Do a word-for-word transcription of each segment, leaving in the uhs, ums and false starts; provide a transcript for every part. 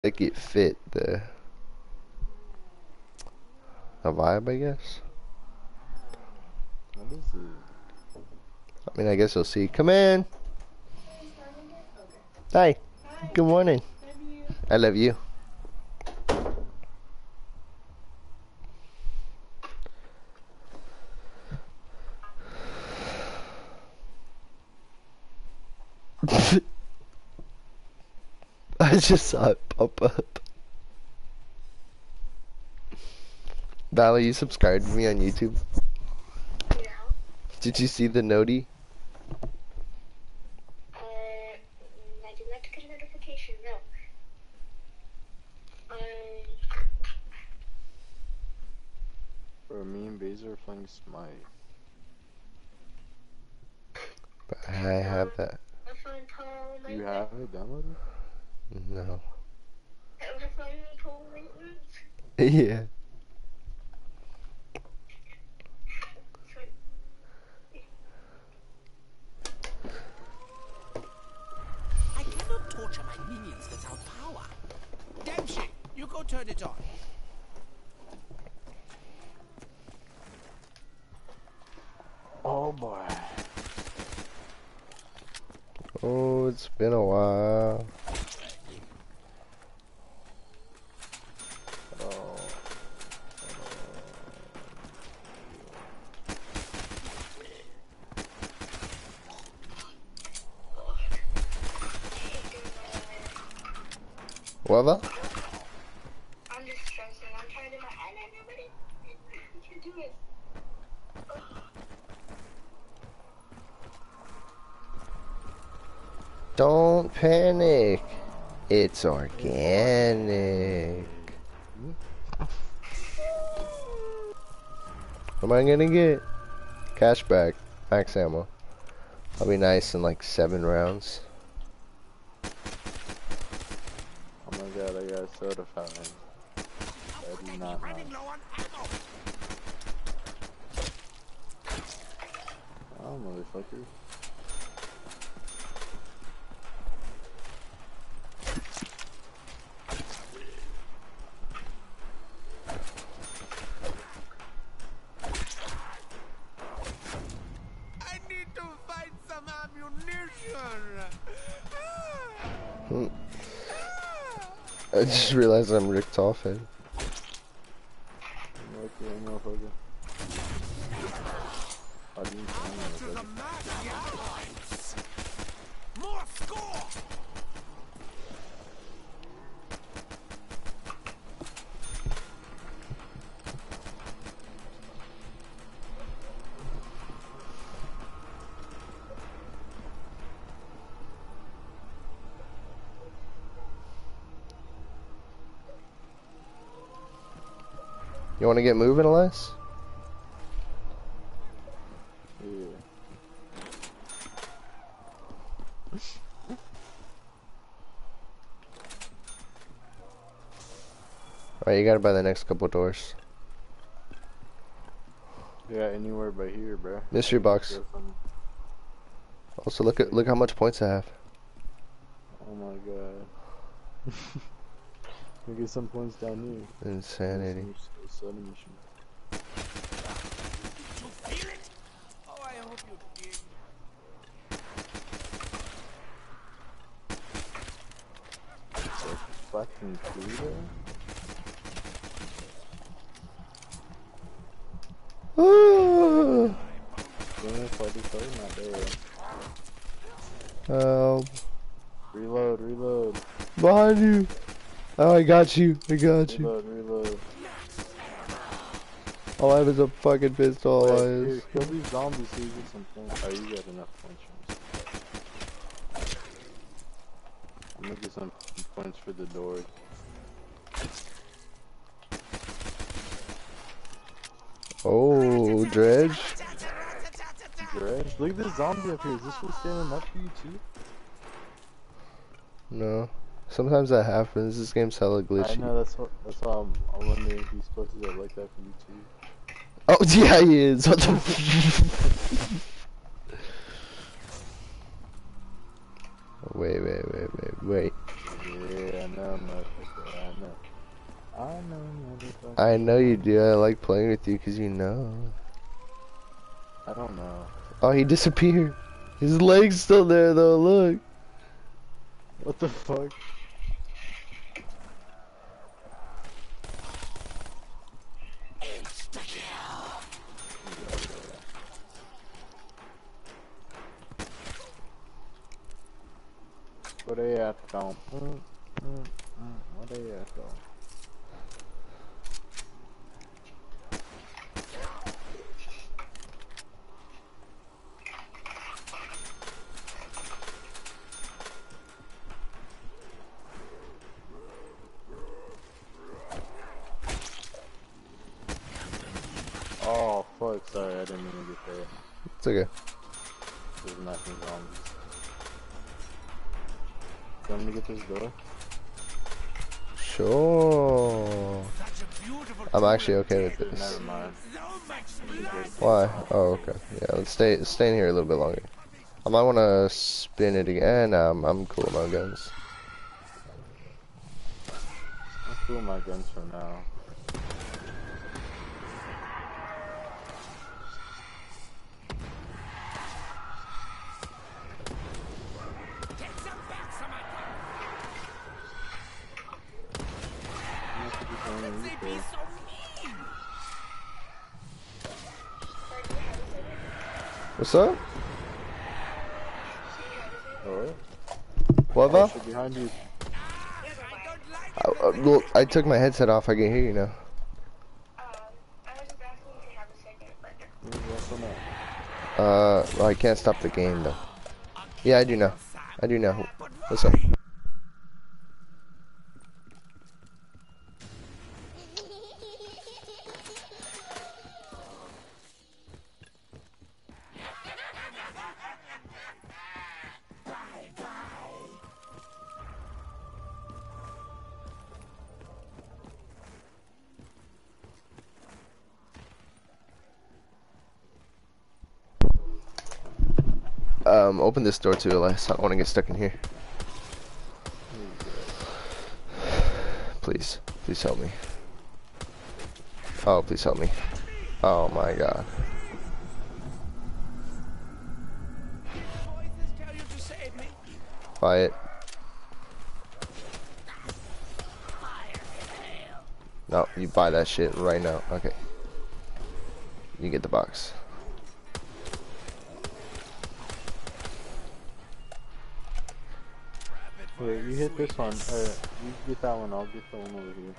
like it fit the the vibe, I guess. What is it? I mean, I guess we'll see. Come in. Hi. Good morning. I love you. I just saw it pop up. Valerie, you subscribed to me on YouTube? Yeah. Did you see the noti? Uh, I did not get a notification, no. Um, Bro, me and Baser are playing Smite. But I have that. I find Paul Do you have it downloaded? No. Ever find me Paul maintenance? Yeah. I cannot torture my minions without power. Dempsey, you go turn it on. Oh boy. Oh, it's been a while. Oh. What about? I'm just stressing. I'm trying to do my eyeliner, nobody. I can't do it. Don't panic. It's organic. What am I gonna get? Cashback. Max ammo. I'll be nice in like seven rounds. Oh my god, I got a soda fountain. I do not Running know. low on ammo. Oh, motherfucker. I need to find some ammunition. Hmm. I just realized I'm Rick Toffin. Okay, motherfucker. I didn't Ammo to the max, yeah? More score. You want to get moving, Elias? Yeah. Alright, you gotta buy the next couple doors. Yeah, anywhere but here, bro. Mystery box. Also, look at look how much points I have. Oh my god. We get some points down here. Insanity. Sudden mission. You feel it? Oh, I hope you did. Fucking Pluto? Ah, Yeah, forty-four, not there. help. Reload, reload. Behind you. Oh, I got you. I got you. Reload, reload. All I have is a fucking pistol, Wait, Elias. here, kill these zombies so you get some points. Oh, you got enough points. I'm gonna get some points for the door. Oh, Dredge. Dredge? Look at this zombie up here. Is this one standing up for you too? No. Sometimes that happens. This game's hella glitchy. I know, that's what, that's why I'm, I'm wondering if he's supposed to get like that for you too. Oh, yeah, he is. What the f- Wait, wait, wait, wait, wait. Yeah, I know, motherfucker. Yeah, I know. I know, motherfucker. I know you do. I like playing with you because you know. I don't know. Oh, he disappeared. His leg's still there though, look. What the fuck? Where they at, though? Mm, mm, mm. Where they at, though? Oh, fuck, sorry, I didn't mean to get there. It's okay. There's nothing wrong. You want me to get this door? Sure. Such a beautiful I'm actually okay with this. Never mind. so much blood. Why? Oh, okay. Yeah, let's stay let's stay in here a little bit longer. I might want to spin it again. Nah, I'm, I'm cool with my guns. I'm cool with my guns for now. Take some back, some I'm they not be gonna so mean. What's up? Alright. What Oh, about? shit behind you. I don't like I, it. uh, look, I took my headset off. I can hear you now. Um, I was just asking if you have a second, but Mm, what's on that? Uh, well, I can't stop the game though. Yeah, I do now. I do now. What's up? Um, open this door too, Elias. I don't want to get stuck in here. Please, please help me. Oh, please help me. Oh my God. Voices tell you to save me. Buy it. No, you buy that shit right now. Okay. You get the box. Wait, you hit this one. Uh, you get that one, I'll get the one over here.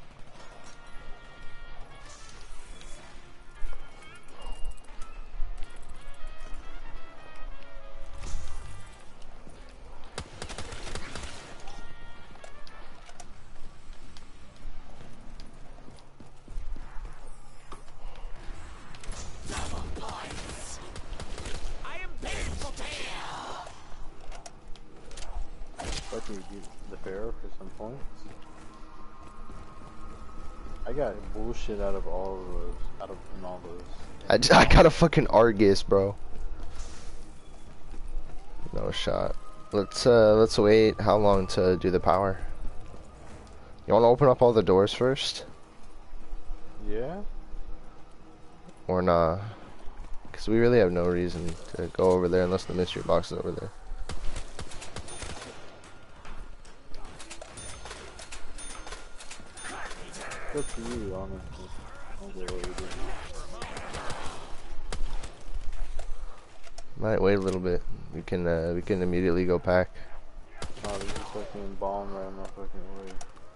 I am paid for pain. Let me get the Pharaoh for some points. I got bullshit out of all of those. Out of in all those. I, j- I got a fucking Argus, bro. No shot. Let's uh let's wait how long to do the power. You want to open up all the doors first, Yeah? or nah? Because we really have no reason to go over there unless the mystery box is over there. It's up to you, honestly. I'll go over there. Might wait a little bit. We can uh, we can immediately go pack. Oh, there's a fucking bomb right in my fucking way.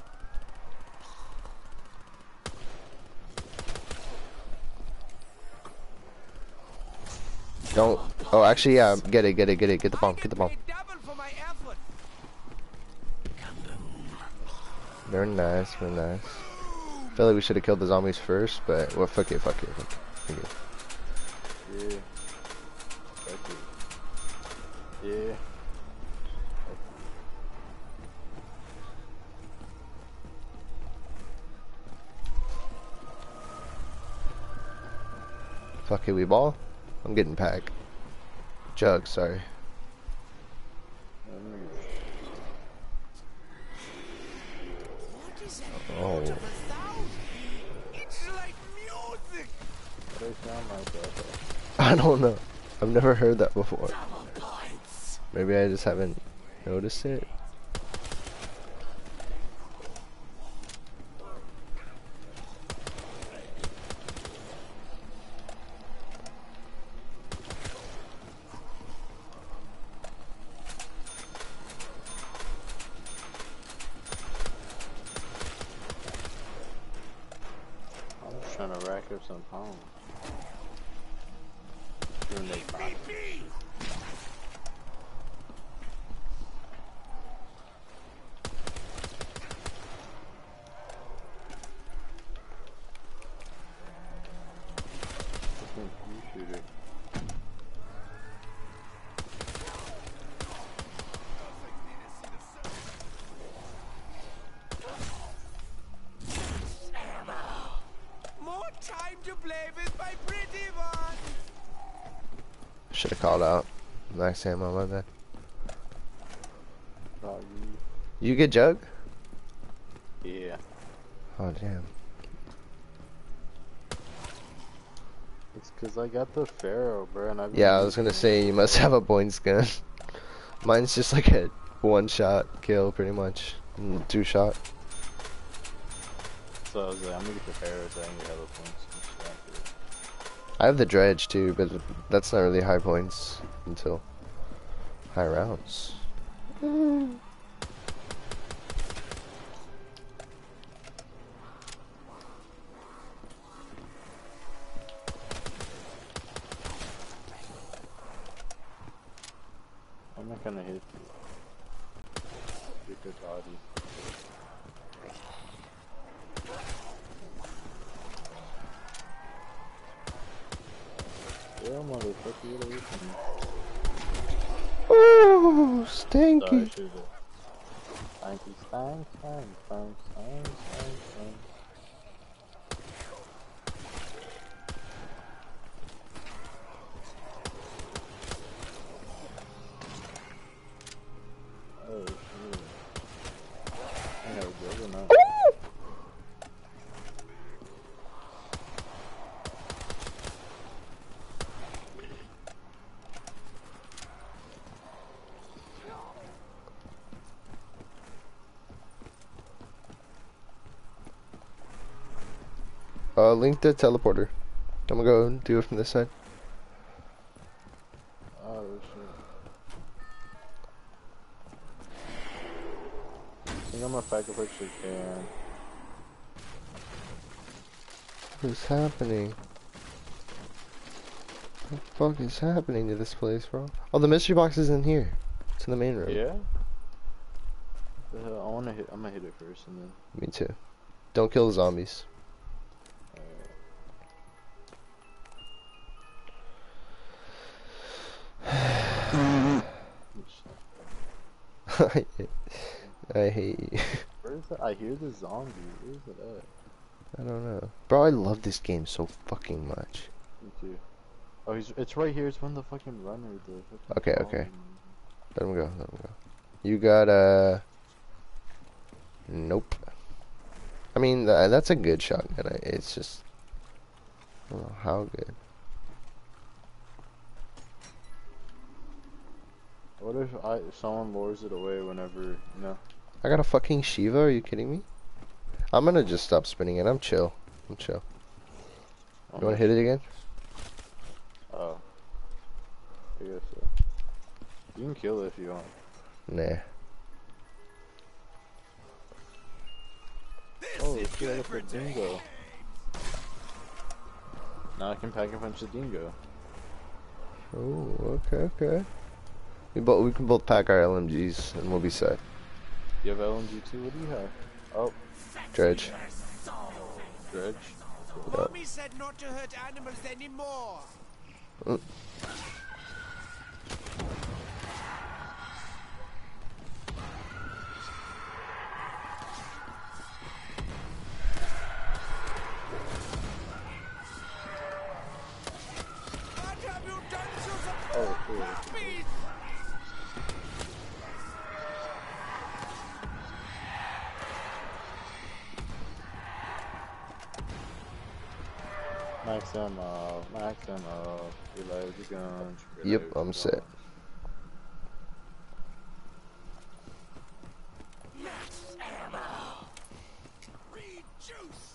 Don't. Oh, actually, yeah. Get it, get it, get it. Get the bomb. I Get the bomb. paid double for my effort. Very nice, very nice. I feel like we should have killed the zombies first, but well, fuck it, fuck it, fuck it. Fuck it. Yeah. Fuck it. Yeah. Fuck it, we ball. I'm getting packed. Jug, sorry. Oh. Out of a sound. It's like music. What do they sound like that? I don't know. I've never heard that before. Double points. Maybe I just haven't noticed it. I'm just trying to rack up some pounds. Doing they box. Shooter. More time to play with my pretty one. Should have called out. Max ammo, my bad. Doggy. You get jug? Yeah. Oh damn. It's cause I got the Pharaoh, bro, and I've Yeah, I was gonna say you must have a Boyne's gun. Mine's just like a one shot kill, pretty much. Mm, Two shot. So I was like, I'm gonna get the Pharaoh so I can get hella points and shit after it. I have the dredge too, but that's not really high points until high rounds. I'm not gonna hit you. Get good body. Yeah, motherfucker, get away from me. Oh, Sorry, stinky. should've. Stanky, stank, stank, stank, stank, stank, stank. Oh, shit. I have a good or not? Uh, link the teleporter. I'm gonna go and do it from this side. Oh, shit. I think I'm gonna sacrifice the can. What's happening? What the fuck is happening to this place, bro? Oh, the mystery box is in here. It's in the main room. Yeah? The hell? I wanna hit. I'm gonna hit it first and then. Me too. Don't kill the zombies. I hate you. Where is that? I hear the zombie. Where is it at? I don't know. Bro, I love this game so fucking much. Me too. Oh, he's. It's right here. It's when the fucking runner. The fucking Okay, zombie. okay. Let him go, let him go. You got, uh... Nope. I mean, th that's a good shotgun. I- It's just... I don't know how good. What if I if someone lures it away whenever you know? I got a fucking Shiva, are you kidding me? I'm gonna just stop spinning it. I'm chill. I'm chill. You wanna hit it again? Oh. I guess so. You can kill it if you want. Nah. Oh, shit, I got the dingo. Now I can pack a punch the dingo. Oh, okay, okay. We both we can both pack our L M Gs and we'll be set. You have L M G too? What do you have? Oh, Dredge. dredge. Mommy said not to hurt animals anymore. Mm. What have you done to the Oh, cool. puppies? Max ammo, max ammo, reload your guns, Yep, reload I'm your set. guns. Max ammo. Read juice.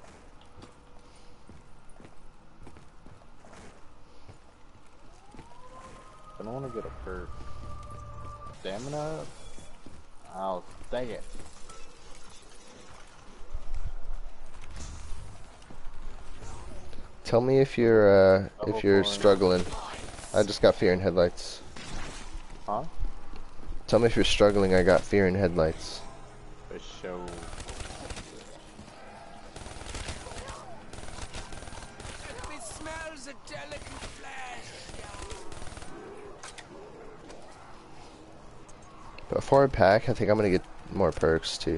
I don't want to get a perk. Stamina? I'll take it. Tell me if you're uh, Level if you're four. struggling. I just got fear in headlights. Huh? Tell me if you're struggling. I got fear in headlights. For sure. It smells a delicate flesh. Before I pack, I think I'm gonna get more perks too.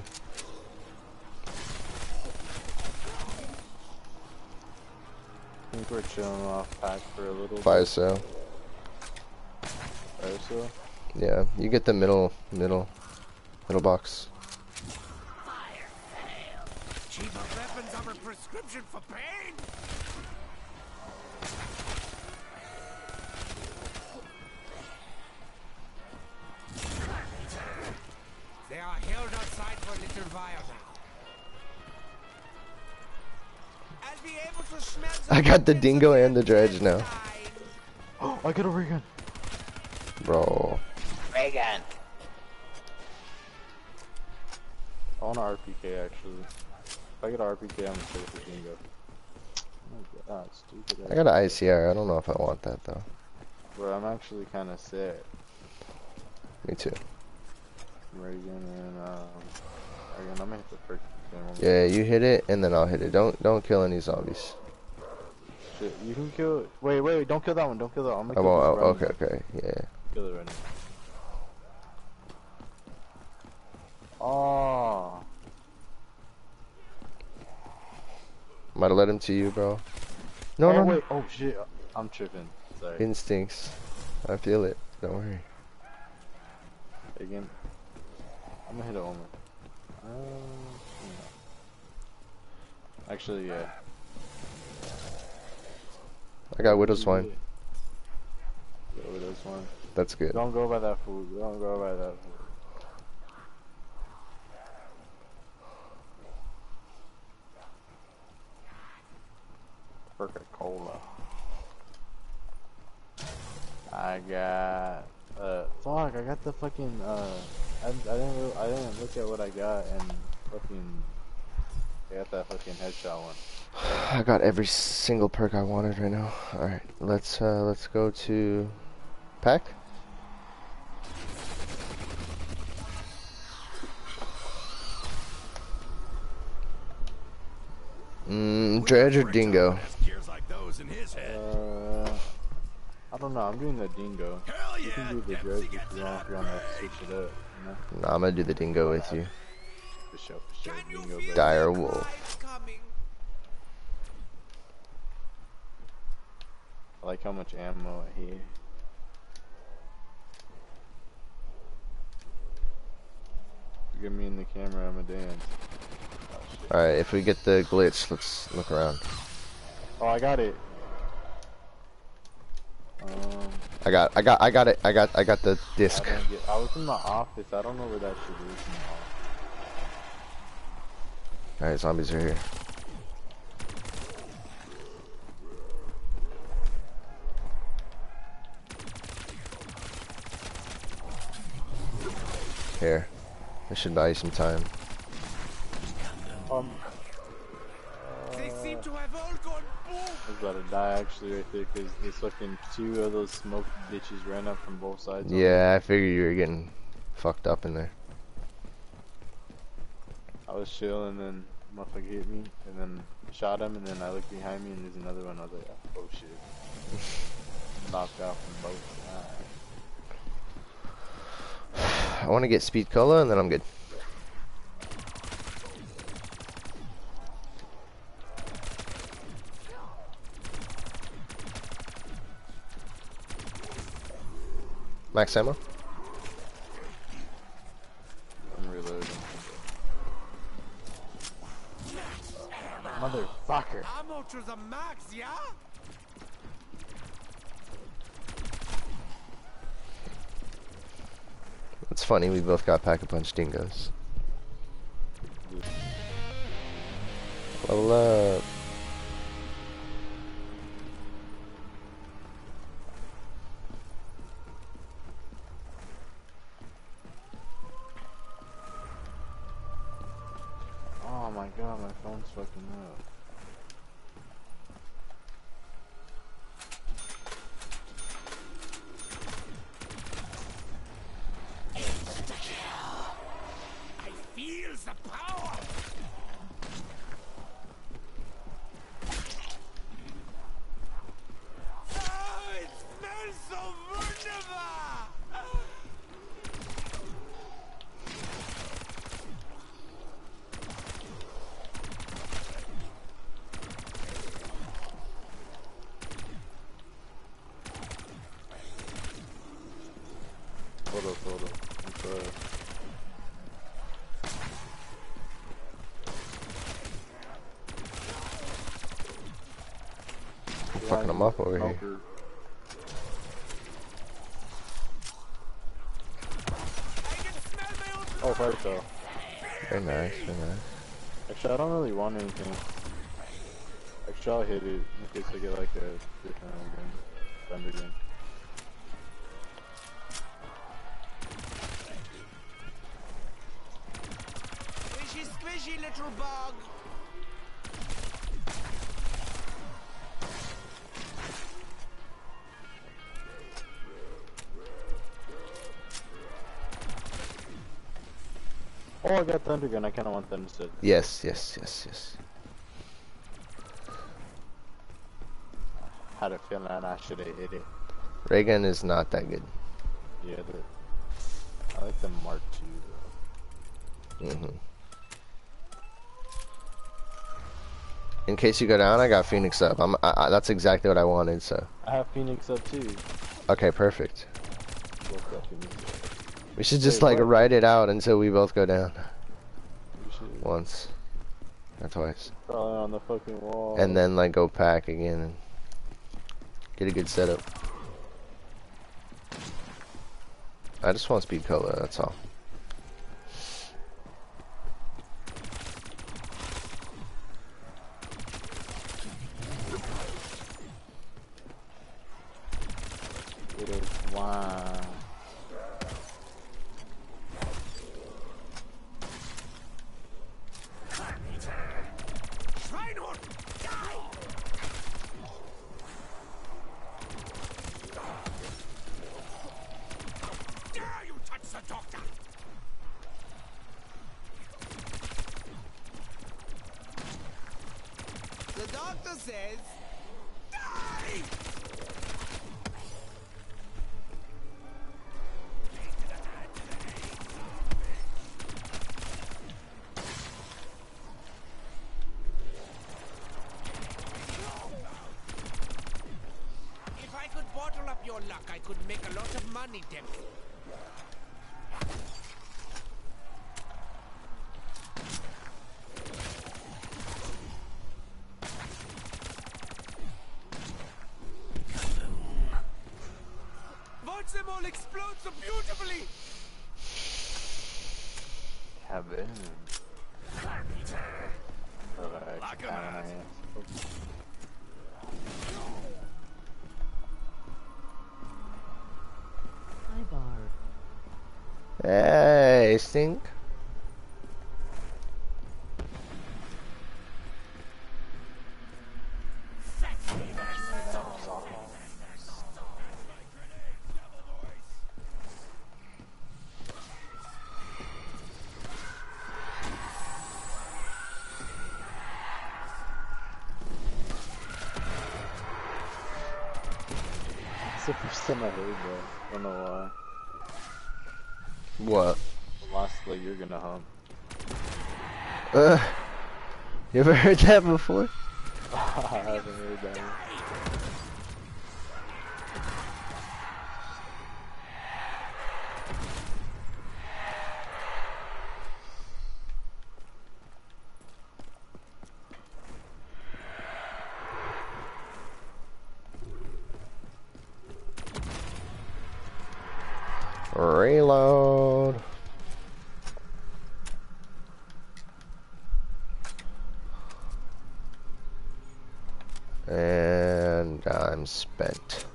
I think we're chilling off pack for a little Fire bit. sale. Fire sale? Yeah, you get the middle, middle, middle box. Cheaper weapons are a prescription for pain. They are held outside for a little while now. I'll be able to smell I got the dingo and the dredge now, Oh, I got a ray gun! bro. Reagan! I want an R P K actually. If I get an R P K, I'm gonna take the dingo. Oh my god, stupid. I got an I C R. I don't know if I want that though. Bro, I'm actually kind of sick. Me too. Reagan and um, Reagan, I'm gonna hit the perk. Yeah, you hit it and then I'll hit it. Don't don't kill any zombies. Shit, you can kill. Wait, wait, wait! Don't kill that one. Don't kill that one. I'm I gonna kill won't. this Oh, running okay, one. okay, yeah. Kill it right now. Oh, Might have led him to you, bro. No, oh no, wait. Oh shit, I'm tripping. Sorry. instincts. I feel it. Don't worry. Again, I'm gonna hit it one more. Um, yeah. Actually, yeah. I got widow's wine. Yeah, widow's wine. That's good. Don't go by that food. Don't go by that food. Coca-Cola. I got uh fuck. I got the fucking uh. I, I didn't really, I didn't look at what I got and fucking. I got that fucking headshot one. I got every single perk I wanted right now. All right, let's uh, let's go to pack. Mmm, dredge or dingo? Gears like those in his head. Uh, I don't know. I'm doing the dingo. Hell You can do the dredge if you want. If you want to switch it up, you know. Nah, I'm gonna do the dingo with you. For sure, for sure. Can you Dingo, feel baby. Dire the wolf. knives coming? I like how much ammo I hear. Get me in the camera, I'm a dance. Oh, shit. All right, if we get the glitch, let's look around. Oh, I got it. Um, I got, I got, I got it. I got, I got the I, disc. don't get, I was in my office. I don't know where that shit is in the office. All right, zombies are here. Here, this should buy you some time. Um, They uh, seem to have all gone boom. I was about to die actually right there because there's fucking two of those smoke bitches ran up from both sides. on me. Yeah, I figured you were getting fucked up in there. I was chilling and then motherfucker hit me and then shot him and then I looked behind me and there's another one. I was like, oh shit. Knocked out from both sides. I want to get speed cola and then I'm good. Max ammo? I'm reloading. Motherfucker. Ammo to the max, yeah? It's funny, we both got Pack-a-Punch dingoes. Level up. Oh my god, my phone's fucking up. I feel the power. Oh, it smells so wunderbar. Hold up, hold up. I'm sorry. Fucking them up over here. Smoker. Oh, fire cell. Very nice, very nice. Actually, I don't really want anything. Actually, I'll hit it in case I get like a different gun. Thunder gun. Squishy, squishy, little bug. Oh, I got thunder gun. I kind of want that instead. Yes, yes, yes, yes. Had a feeling I should have hit it. Ray gun is not that good. Yeah, the, I like the Mark two though. Mm-hmm. In case you go down, I got Phoenix up. I'm. I, I, that's exactly what I wanted. So. I have Phoenix up too. Okay, perfect. Both got Phoenix up. We should just Wait, like what? ride it out until we both go down. We should Once. Or twice. probably on the fucking wall. And then like go pack again and get a good setup. I just want speed cola, that's all. It is wow. Reinhold, die! Dare you touch the doctor? The doctor says, die! If I could bottle up your luck, I could make a lot of money, Dempsey. Watch them all explode so beautifully! Kevin. Alright, Like a kinda man. nice. Hi, Barb. Hey, Stink. It's the first time I heard that. I don't know why. What? The last like you're gonna hump. Uh, you ever heard that before? I haven't heard that. And I'm spent.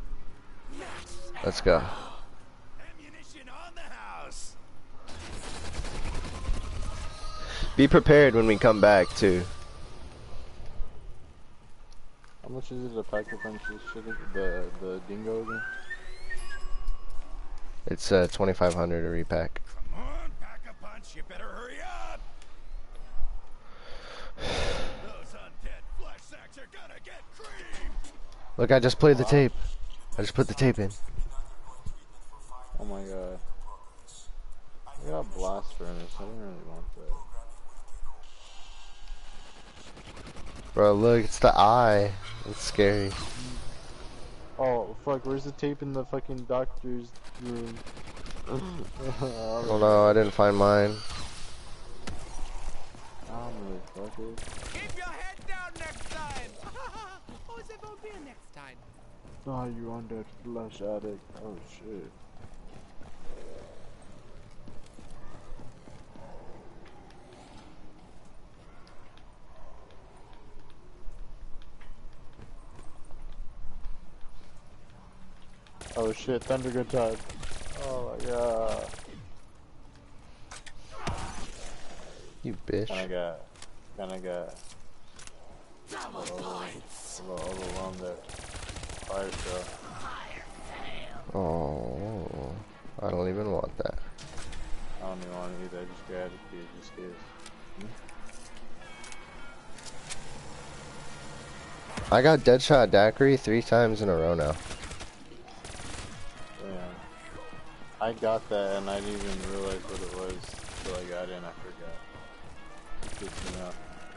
Let's go. Ammunition on the house. Be prepared when we come back too. How much is it a pack of punch this shit? The the dingo again? It's uh twenty-five hundred a repack. Come on, pack a punch. You better hurry up. Those undead flesh sacks are gonna get creamed. Look, I just played the tape. I just put the tape in. Oh my god. I got blast furnace. I didn't really want that. Bro, look, it's the eye. It's scary. Oh fuck, where's the tape in the fucking doctor's room? Oh no, I didn't find mine. I'm really fucking. Keep your head down next time. Oh, there won't be a next time. Oh, you undead flesh addict. Oh shit. Oh shit, thunder good time. Oh my god. You bitch. Kinda got, kinda got a little, a little overwhelmed there. Fire show. Oh, I don't even want that. I don't even want it either, I just grabbed it because it just is. Hmm? I got Deadshot Daiquiri three times in a row now. Damn. I got that and I didn't even realize what it was until I got in, I forgot. Good to know.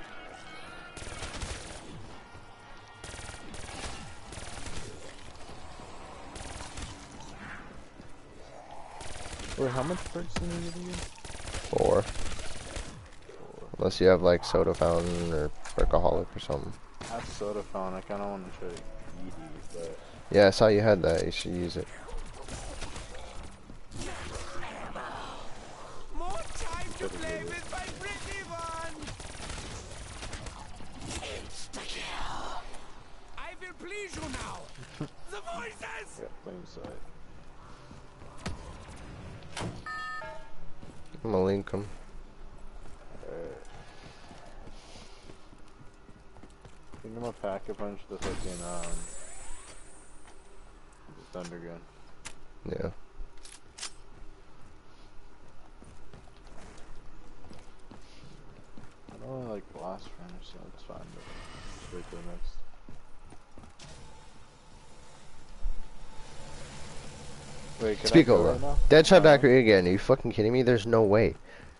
Wait, how much perks do you need again? Four. Four. Unless you have like Soda Fountain or Perkaholic or something. I have soda fountain, I kinda wanna try to eat it, but Yeah, I saw you had that. You should use it. More time to play with my pretty one. Insta-kill. I will please you now. The voices. yeah, flame side. I'm gonna link them. Alright. I think I'm gonna pack a punch the fucking um the thunder gun. Yeah. I don't really like blast furnace, so it's fine, but let's wait till the next. Wait, can Speak I go over. right now? Deadshot Uh, Daiquiri again. Are you fucking kidding me? There's no way.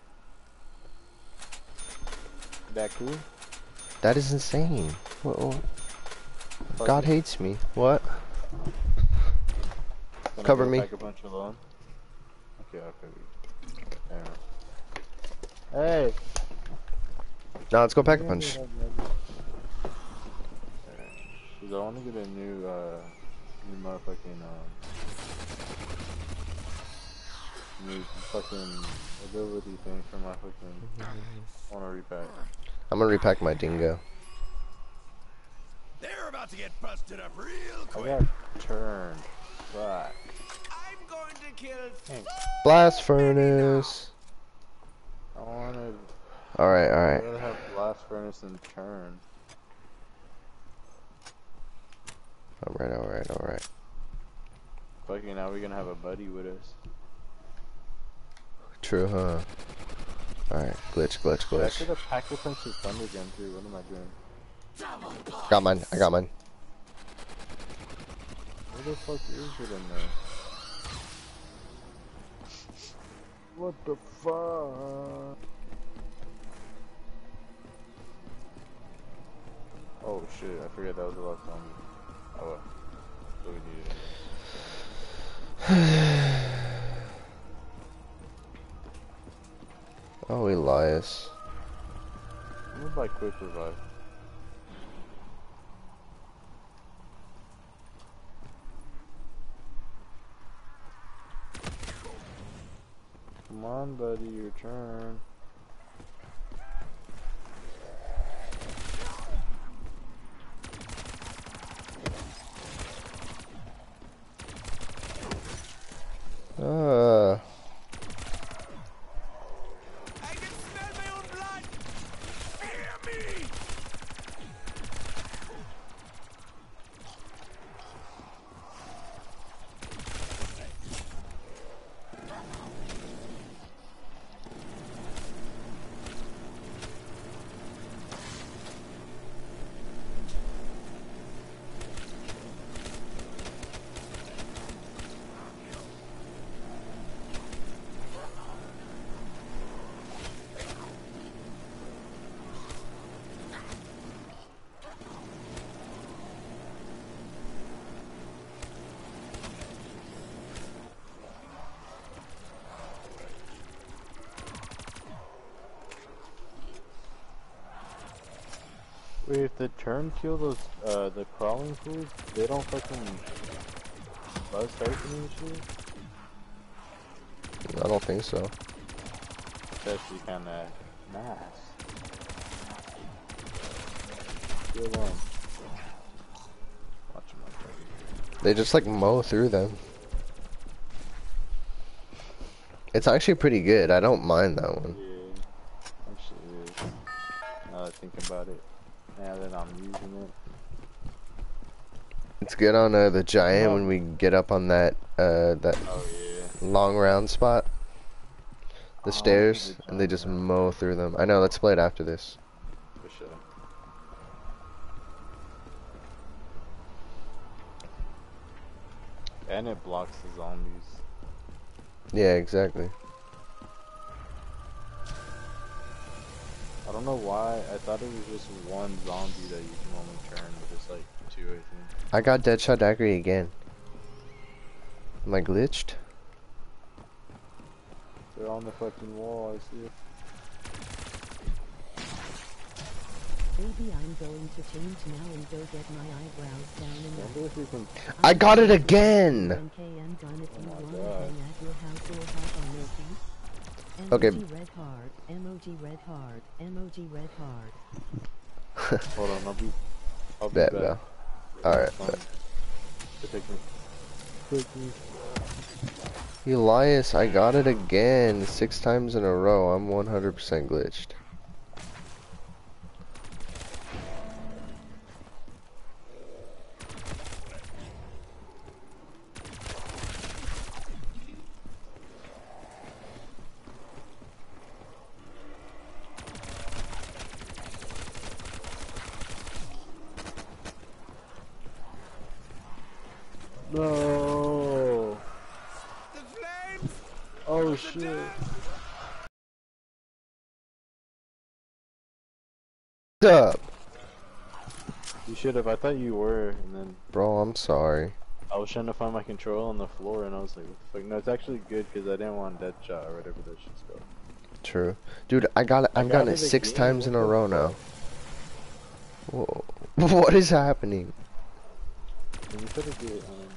That cool? That is insane. What, what? Fuck God it. hates me. What? Can I Cover go me. pack a punch alone? Okay, okay. There. Hey! Now let's go pack a punch. Cause I want to get a new, uh, new motherfucking, um, new fucking ability thing for my fucking, I want to repack. I'm gonna repack my dingo. They're about to get busted up real I quick. got turned. Fuck. I'm going to kill. Thanks. Blast furnace. I wanted, Alright, I alright. gotta have blast furnace and turn. Alright, alright, alright. Fucking now we're gonna have a buddy with us. True, huh? Alright, glitch, glitch, Dude, I glitch. could have packed a punch with thunder gun too. What am I doing? Got mine, I got mine. Where the fuck is it in there? What the fuck? Oh shit, I forget that was the last time. Oh well. So we needed it. Oh, Elias. I'm gonna buy quick revive. Come on, buddy, your turn. me! Wait, if the turn kill those, uh, the crawling fools, they don't fucking bust open and shit? I don't think so. It's actually kinda nice. Kill them. Watch them like that. They just like mow through them. It's actually pretty good. I don't mind that one. Yeah, actually is. Now that I think about it. Now that I'm using it. It's good on uh, the giant Oh. when we get up on that uh, that Oh yeah. long round spot. The Oh, stairs, the and they just giant. mow through them. I know, let's play it after this. For sure. And it blocks the zombies. Yeah, exactly. I don't know why, I thought it was just one zombie that you can only turn, but it's like two, I think. I got Deadshot Daiquiri again. Am I glitched? They're on the fucking wall, I see it. Maybe I'm going to change now and go get my eyebrows down I and wonder if you can... I got it again! N K M gun if you Oh my wanna God. hang at your house or hop on your feet. Okay. Emoji red heart, emoji red heart, emoji red heart. Hold on, I'll be... I'll be Bet, back. bro. Alright, Fine. bet. Take me. Take me. Elias, I got it again. Six times in a row. I'm one hundred percent glitched. No! The flames! Oh The shit! death! Up, You should have, I thought you were, and then bro. I'm sorry. I was trying to find my control on the floor, and I was like, what the fuck? No, it's actually good, because I didn't want dead shot or whatever that shit's called. True, dude. I got it. I I've got gotten it it six again, times what in a the row fuck? now. Whoa. What is happening? And you could have did it, um...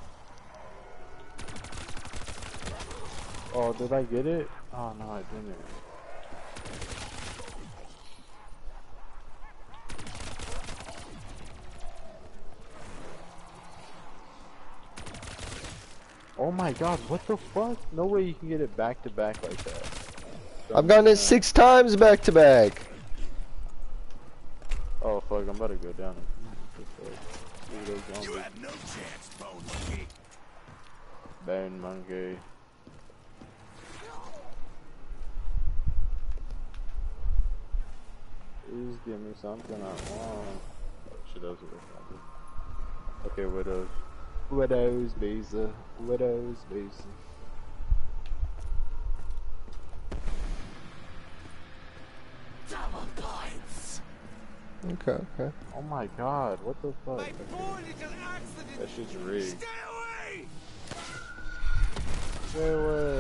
Oh, did I get it? Oh no, I didn't. Oh my god, what the fuck? No way you can get it back to back like that. I've gotten it six times back to back. Oh fuck, I'm about to go down. What the fuck? Look at those You zombies. have no chance, Bone Monkey. Bone monkey. Please give me something I want. Oh shit, that was a weird. Okay, widows. Widows, Beza. Widows, Beza. Double points. Okay, okay. Oh my god, what the fuck? My Okay. poor little accident. That shit's rigged. Stay away! Stay away.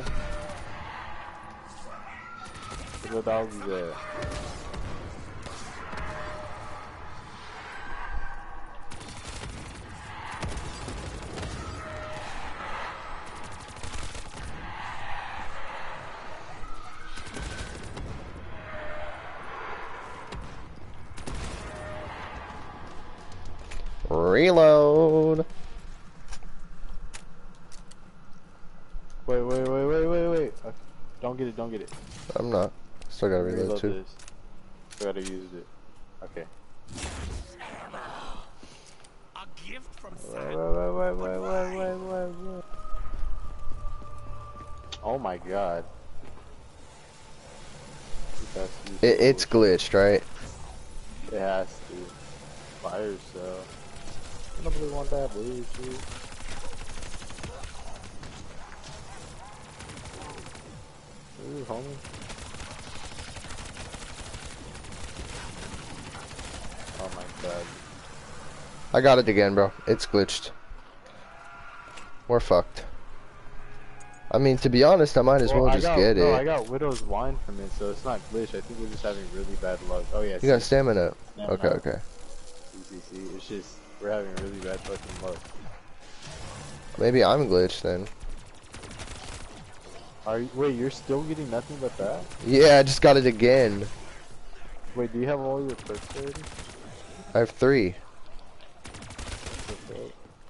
Where the dog is at? Reload. Wait, wait, wait, wait, wait, wait. Okay. Don't get it, don't get it. I'm not. Still gotta reload Reload too. this. I gotta use it. Okay. A gift from Wait, Santa. wait, wait, wait, wait, wait, wait, wait. Oh my god. That's It, it's glitched, right? It has to. Fire cell. Nobody want that blue shit. Ooh, homie. Oh my god. I got it again, bro. It's glitched. We're fucked. I mean, to be honest, I might as well, I just got, get no, it. I got Widow's Wine from it, so it's not glitched. I think we're just having really bad luck. Oh yeah, You got stamina. stamina. Okay, okay. See, see, see. It's just, we're having really bad fucking luck. Maybe I'm glitched then. Are you, wait, you're still getting nothing but that? Yeah, I just got it again. Wait, do you have all your perks already? I have three. Okay.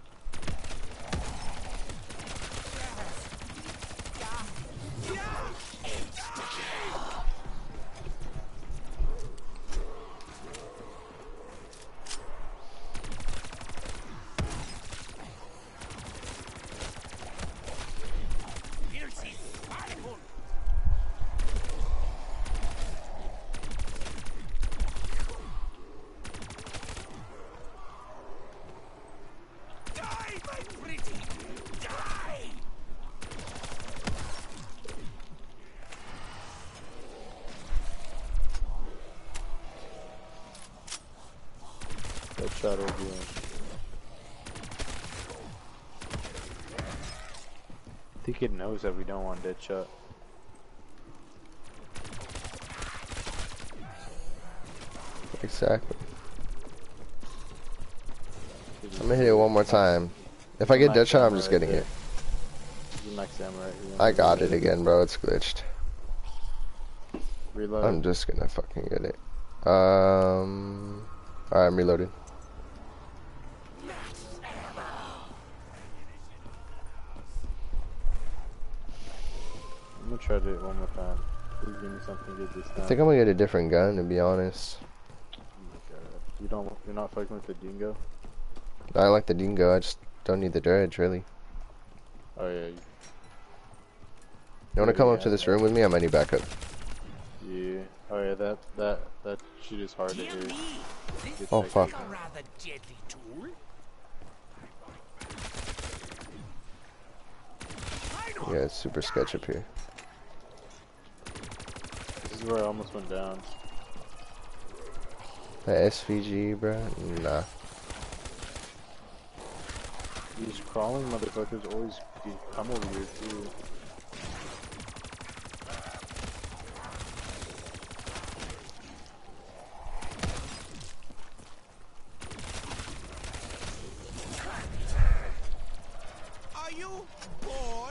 That shot will be in. I think it knows that we don't want dead shot. Exactly. I'm gonna hit it one more time. If I get dead shot, I'm just getting it. Max ammo right here. I got it again, bro. It's glitched. Reload. I'm just gonna fucking get it. Um. Alright, I'm reloaded. I'm gonna try to do it one more time. Please give me something good this time. I think I'm gonna get a different gun, to be honest. Oh my god. You don't, you're not fucking with the dingo? I like the dingo, I just don't need the dredge, really. Oh yeah. You wanna come up to this room with me? I might need backup. Yeah. Oh yeah, that, that, that shit is hard to Dear hit. me, this Oh, is fuck. a rather deadly tool. Yeah, it's super sketch up here. This is where I almost went down. The S V G, bro? Nah. These crawling motherfuckers always come over here too. Are you bored?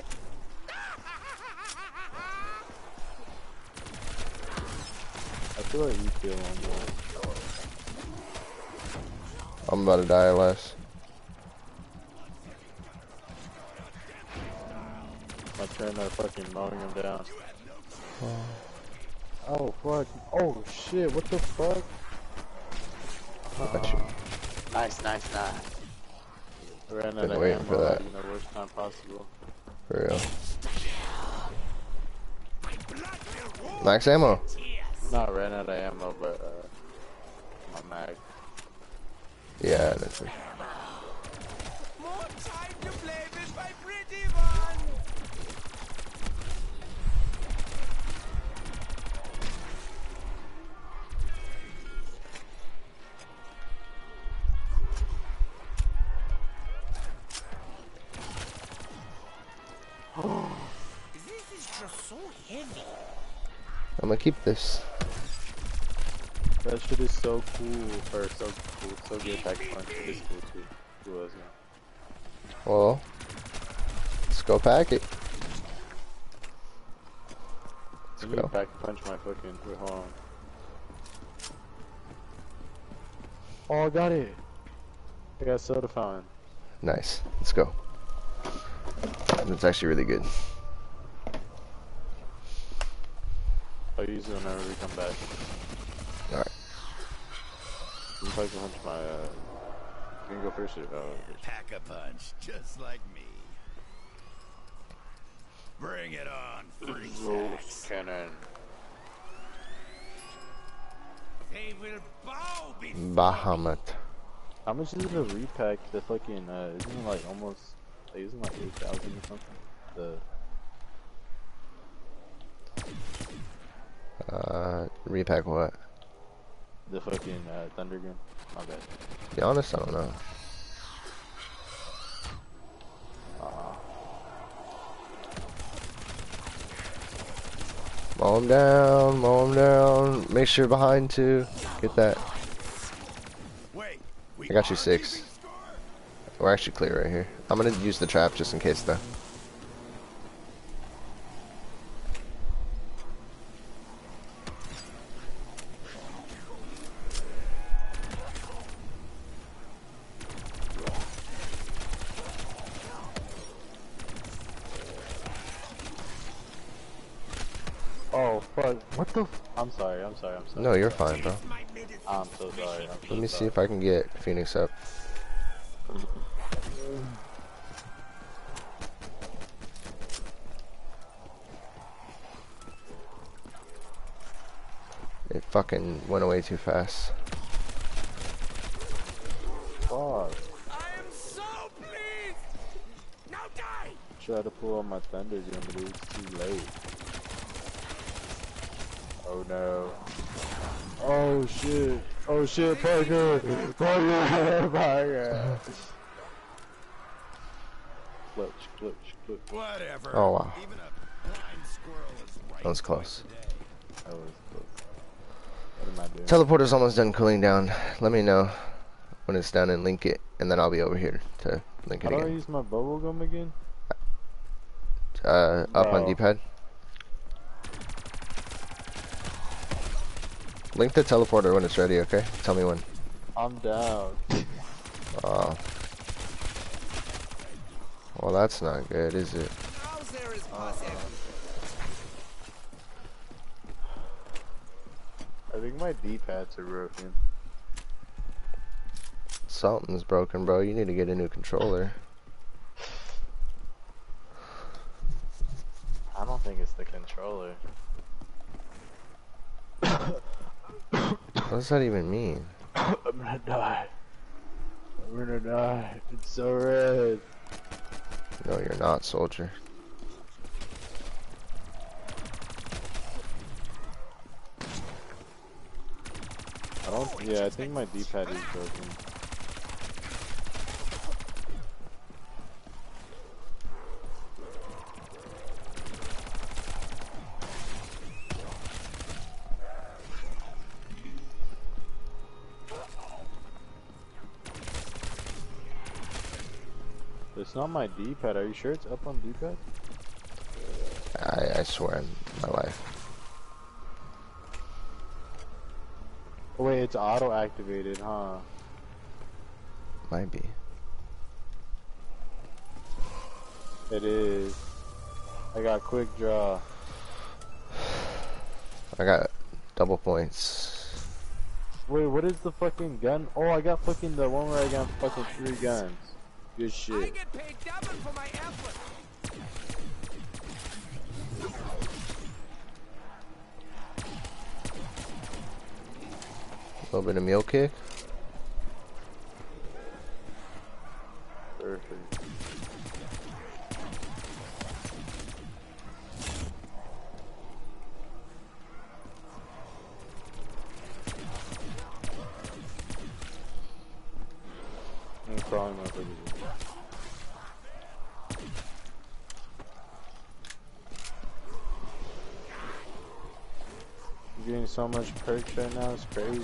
I feel like you feel on more. I'm about to die less. My turn of fucking mowing him down. Oh fuck. Oh shit, what the fuck? Got you. Nice, nice, nice. I ran out Been of waiting ammo for that. in the worst time possible. For real. Max ammo. Not ran out of ammo, but uh, my mag. Yeah, that's it. More time to play with my pretty one. This is just so heavy. I'm gonna keep this. That shit is so cool, or so cool, so good. Pack punch is cool too. Cool as well. Well, let's go pack it. Let's Can you go. pack punch my fucking? Wait, hold on. Oh, I got it. I got soda fountain. Nice. Let's go. That's actually really good. I'll use it whenever we come back. Alright. Pack a punch my, uh... You can go first or... Oh, Pack a punch, just like me. Bring it on, freak sacks. cannon. They will bow before me. Bahamut. How much is it to repack the fucking, uh, isn't it like almost, like, isn't it like eight thousand or something? The... Uh, repack what? The fucking, uh, Thunder Gun? My bad. To be honest, I don't know. Uh, Mow him down, mow him down. Make sure you're behind too. Get that. Wait, we I got you are six. keeping score? We're actually clear right here. I'm gonna use the trap just in case though. oh, fuck. What the f- I'm sorry, I'm sorry, I'm sorry. No, you're fine, bro. My medicine I'm so sorry, I'm so Let me see sorry. if I can get Phoenix up. It fucking went away too fast. Fuck. I am so pleased. Now die. Try to pull on my Thunder Gun, but it was too late. Oh no. Oh shit. Oh shit, Parker! Parker! Parker! Clutch, clutch, clutch. Whatever. Oh, wow. Even a blind squirrel is right That was close. twice a day. That was close. What am I doing? Teleporter's almost done cooling down. Let me know when it's done and link it, and then I'll be over here to link How it do I again. use my bubble gum again? Uh, up on No. D-pad. Link the teleporter when it's ready, okay? Tell me when. I'm down. Oh. Well, that's not good, is it? How's there is pussy? I think my D-pads are broken. Something's broken, bro. You need to get a new controller. I don't think it's the controller. What does that even mean? I'm gonna die. I'm gonna die. It's so red. No, you're not, soldier. I don't. Yeah, I think my D-pad is broken. It's not my D-pad. Are you sure it's up on D-pad? I, I swear on my life. Oh wait, it's auto-activated, huh? Might be. It is. I got quick draw. I got double points. Wait, what is the fucking gun? Oh, I got fucking the one where I got fucking three guns. Good I shit. get paid double for my effort. A little bit of meal kick. Perfect. I'm crawling up everything. I'm getting so much perks right now, it's crazy.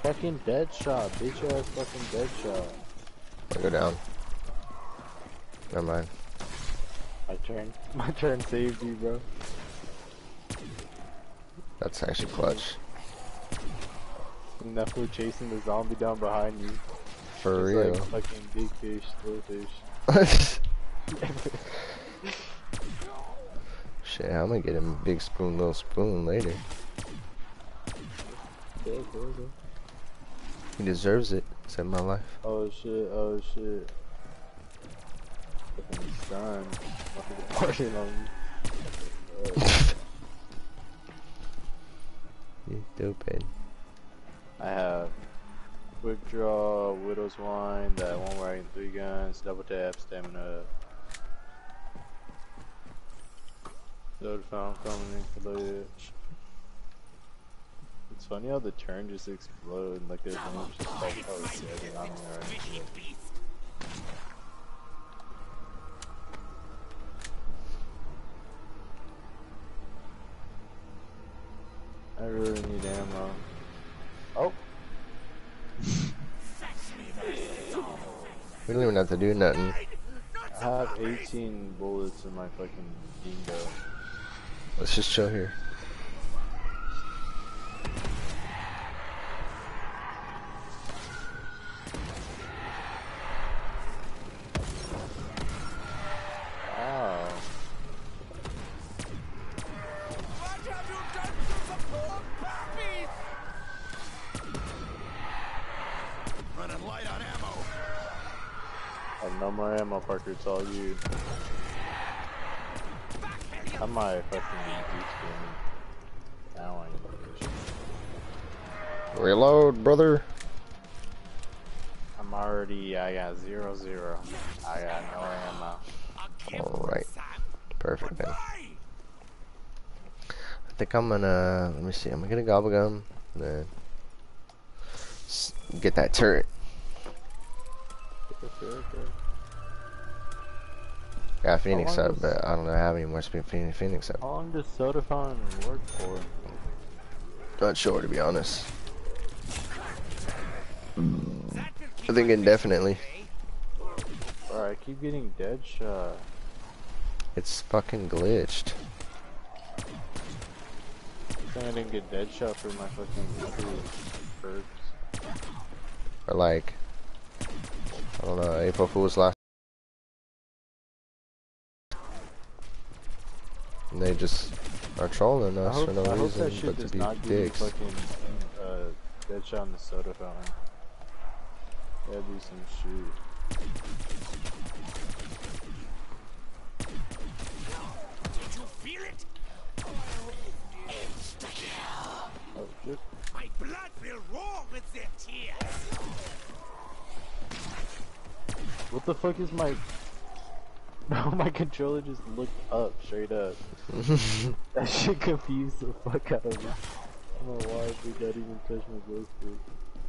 Fucking dead shot, bitch ass fucking dead shot. I go down. Never mind. My turn. My turn saved you, bro. That's actually clutch. And that fool chasing the zombie down behind you. For Just real. like fucking big fish, little fish. Shit, I'm gonna get him big spoon, little spoon later. Go, go, go. He deserves it. Saved my life. Oh shit, oh shit. Fucking son. Fucking partying on me. You stupid. I have quick draw, widow's wine, that one where I can three guns, double tap, stamina. Load fountain coming in below you. It's funny how the turn just explode, like there's no just like how it's said and I'm right. I really need ammo. Oh! We don't even have to do nothing. I have eighteen bullets in my fucking dingo. Let's just chill here. Wow. What have you done to the poor puppies? Running light on ammo. I have no more ammo, Parker, it's all you. I might fucking deskin. Now I need Reload, brother. I'm already, I got zero zero. I got no ammo. Alright. Perfect then. I think I'm gonna, let me see, I'm gonna get a gobble gum, and then s- get that turret. Got a Phoenix long up, does- but I don't know how many more speed Phoenix Phoenix up. How long does soda fountain work for? Not sure, to be honest. I think indefinitely. Bro, I keep getting dead shot. It's fucking glitched. I think I didn't get dead shot for my fucking other perks. Or like, I don't know, April Fool's last. And they just are trolling I us hope, for no I hope reason that shit but to does be not give me dicks. fucking uh, dead shot in the soda fountain. That'd be some shit. Did you feel it? Oh shit. My blood will roar with their tears. What the fuck is my... Bro, my controller just looked up, straight up. That shit confused the fuck out of me. I don't know why I think I didn't even touch my joystick.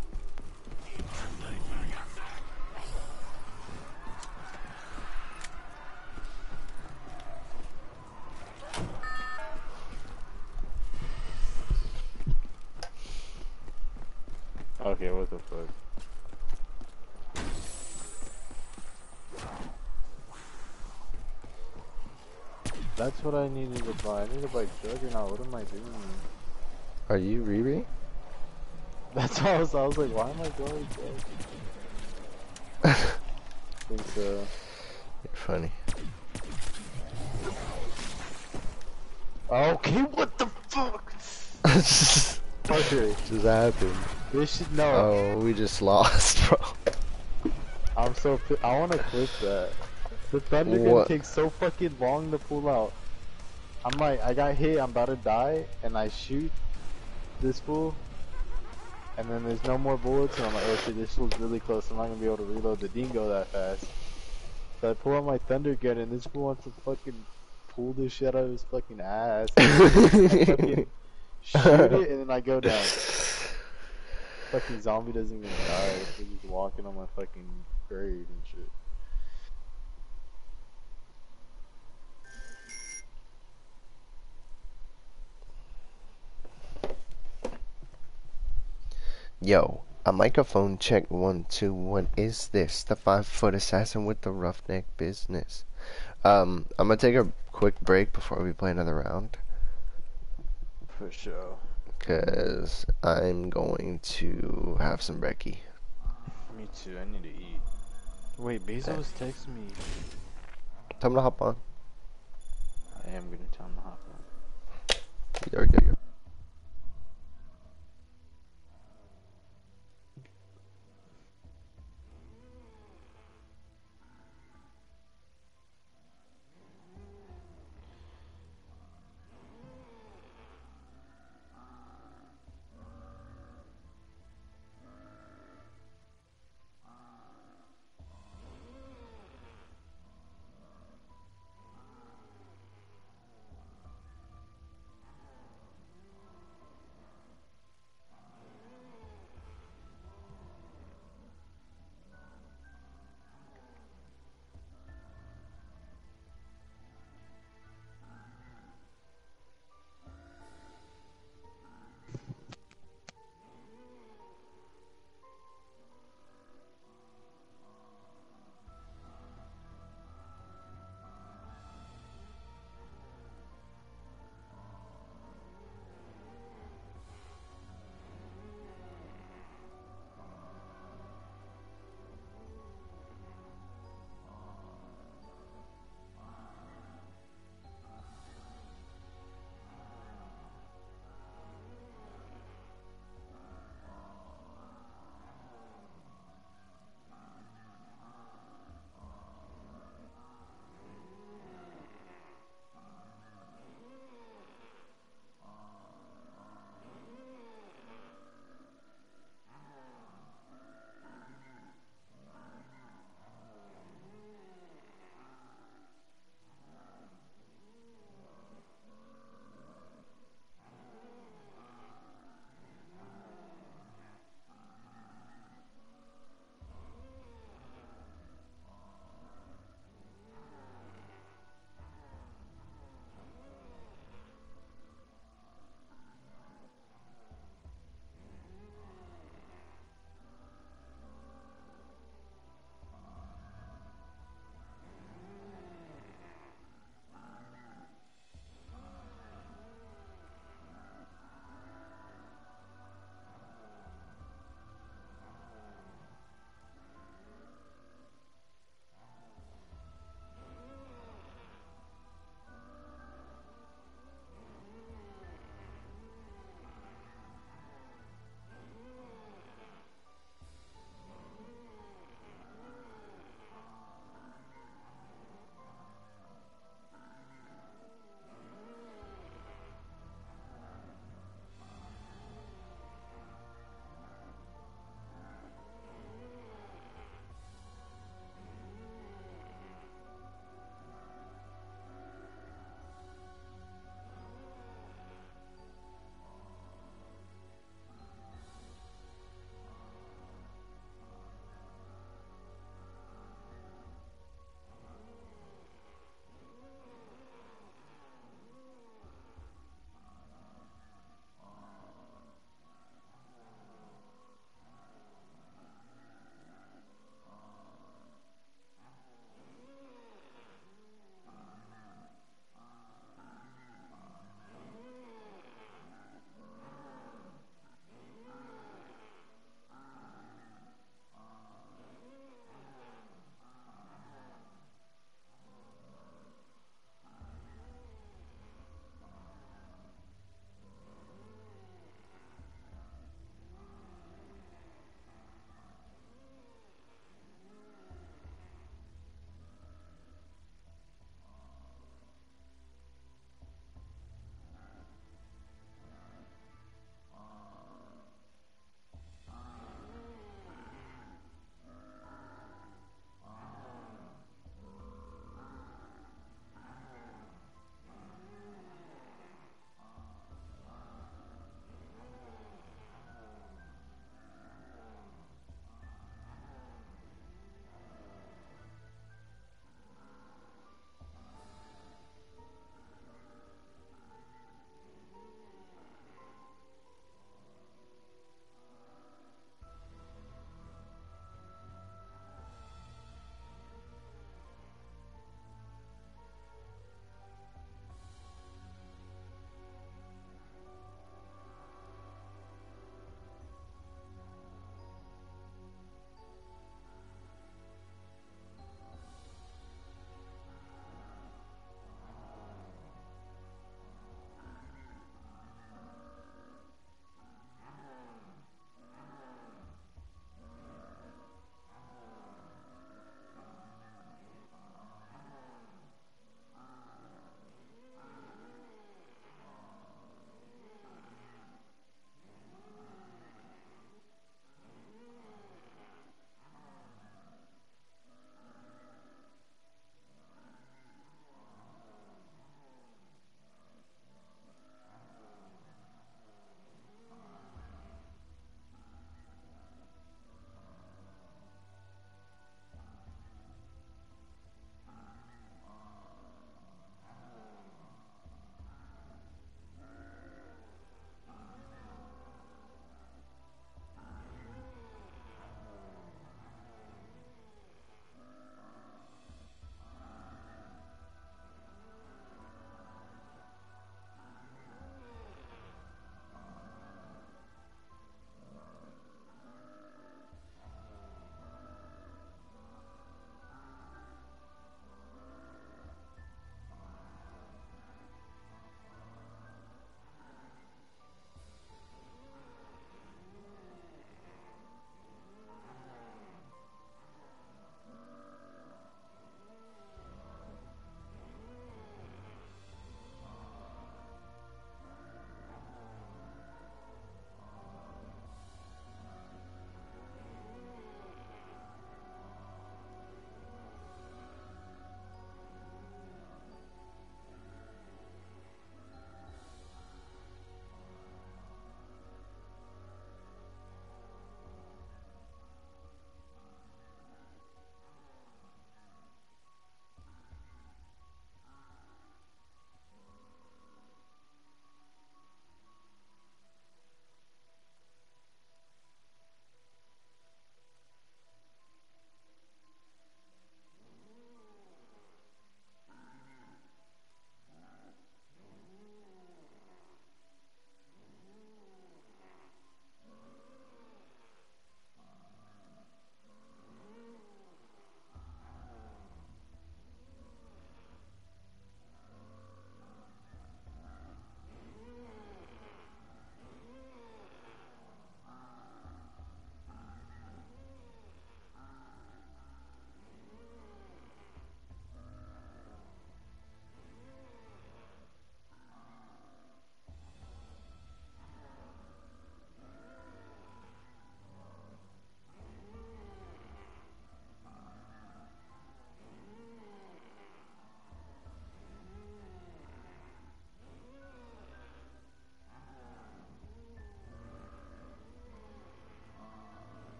Okay, what the fuck? That's what I needed to buy. I need to buy Juggernaut. What am I doing? Are you Riri? That's why I was, I was like, why am I going so? I think so. You're funny. Okay, what the fuck? Okay, Just happened. this should, no. Oh, we just lost, bro. I'm so, pi- I wanna clip that. The thunder gun What? takes so fucking long to pull out. I'm like, I got hit, I'm about to die, and I shoot this fool, and then there's no more bullets, and I'm like, oh shit, this fool's really close, I'm not gonna be able to reload the dingo that fast. So I pull out my thunder gun, and this fool wants to fucking pull this shit out of his fucking ass. I fucking shoot it, and then I go down. Fucking zombie doesn't even die, he's just walking on my fucking grave and shit. Yo, A microphone check one two. What is this? The five foot assassin with the roughneck business. Um, I'm gonna take a quick break before we play another round. For sure. Cause I'm going to have some brekkie. Me too. I need to eat. Wait, Bezos texted me. Tell him to hop on. I am gonna tell him to hop on. Yo, yo, yo.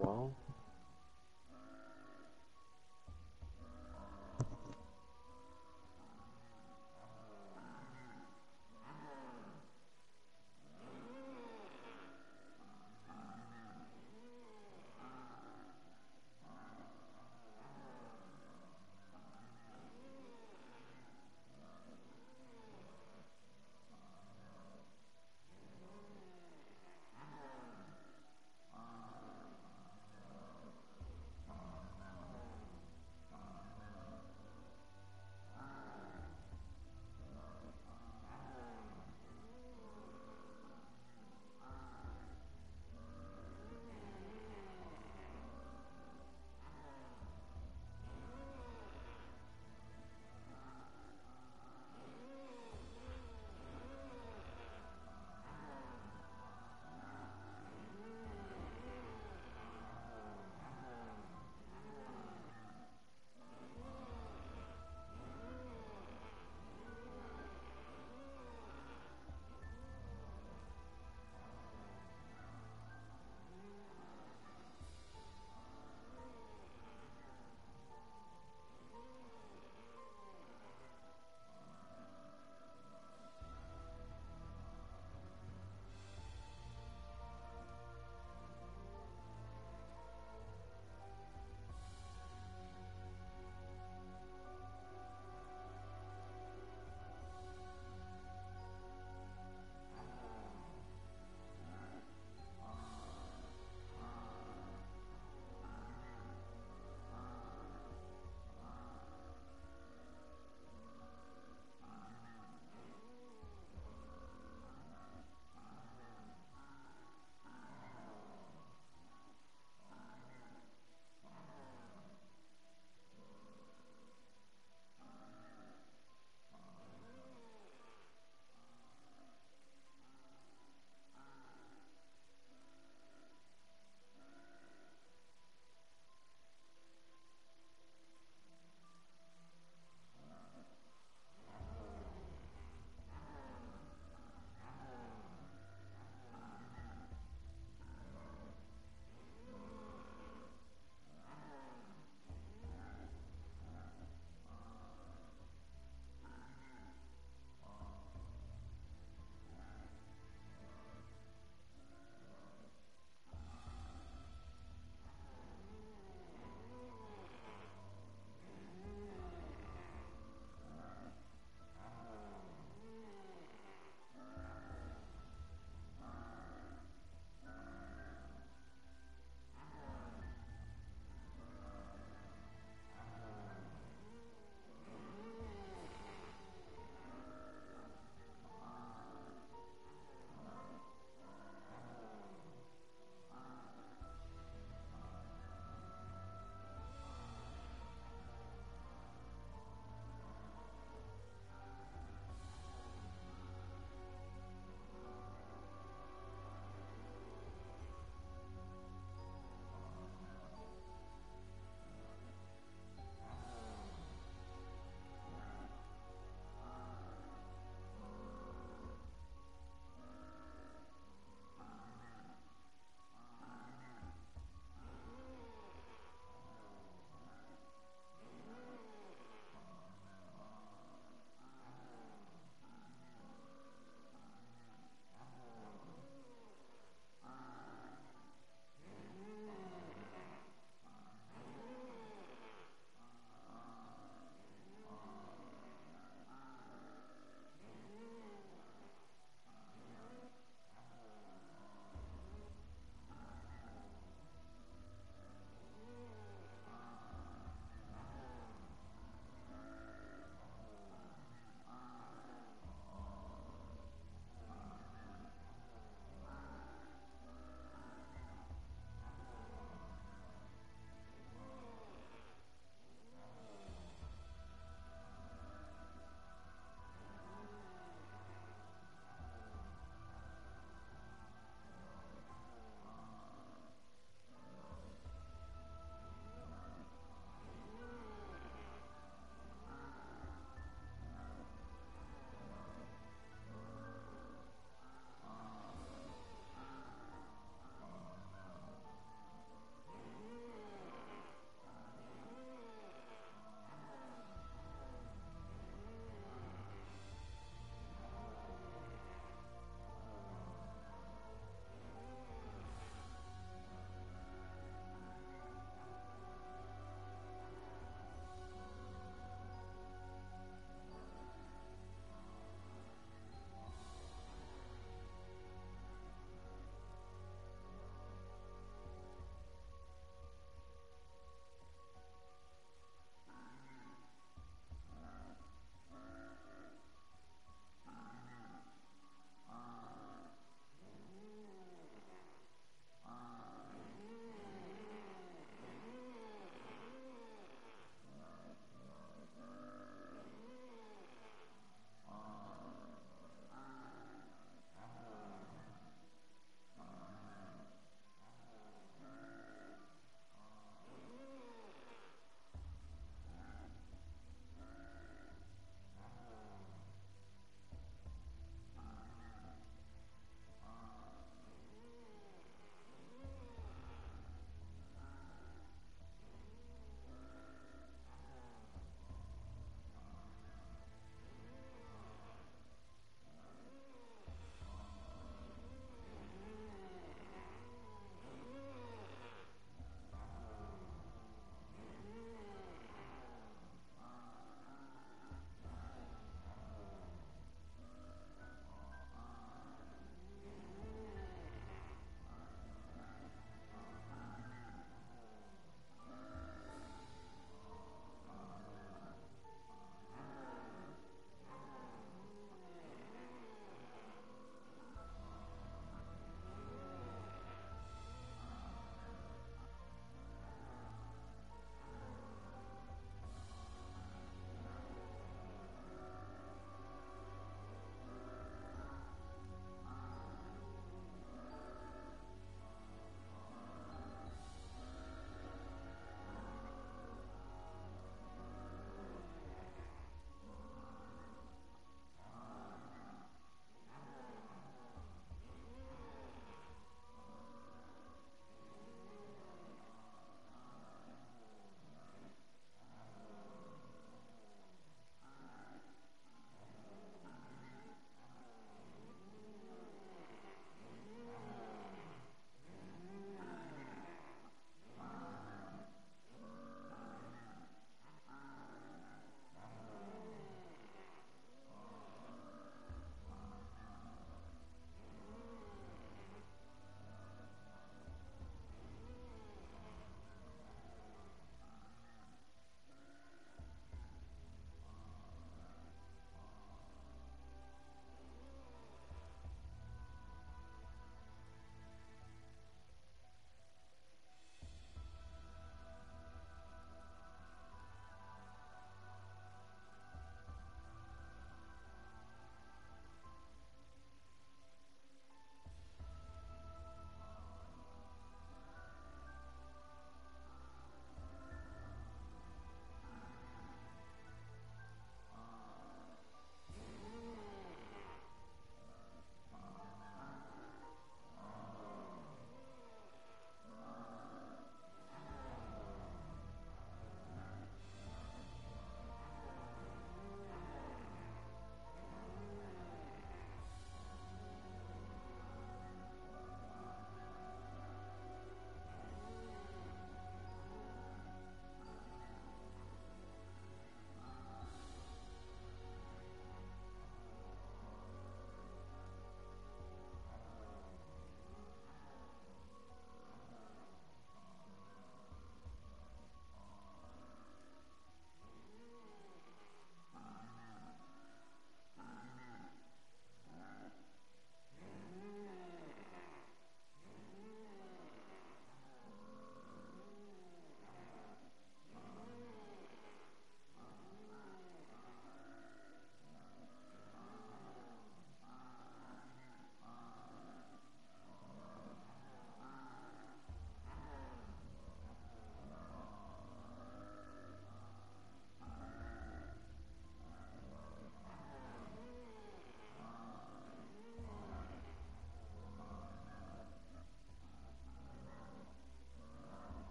well.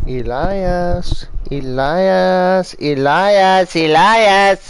Elias, Elias, Elias, Elias.